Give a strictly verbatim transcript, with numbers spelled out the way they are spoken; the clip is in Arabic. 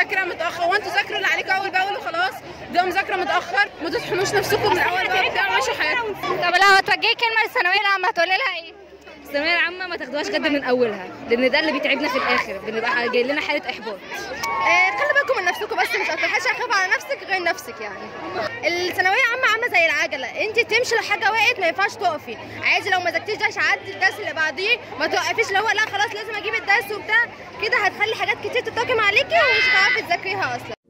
مذاكره متاخر، وانتوا ذاكروا اللي عليكم اول باول وخلاص. ده مذاكره متاخر، ما تطحنوش نفسكم من اول باول كده وعيشوا حياتكم. طب لو هتوجهي كلمه للثانويه العامه هتقولي لها ايه؟ الثانويه العامه ما تاخدوهاش جد من اولها، لان ده اللي بيتعبنا في الاخر، بنبقى جاي لنا حاله احباط. آه خلي بالكم من نفسكم بس، مش اكتر حاجه خاف على نفسك غير نفسك يعني. الثانويه العامه عامله زي العجله، انت تمشي لو حاجه وقعت ما ينفعش تقفي، عادي لو ما ذاكرتيش درس عدي الدرس اللي بعديه، ما توقفيش اللي هو لا خلاص لازم اجيب الدرس وبتاع كده، هتخلي حاجات كتير تتراكم عليكي ومش هتعرفي تذاكريها اصلا.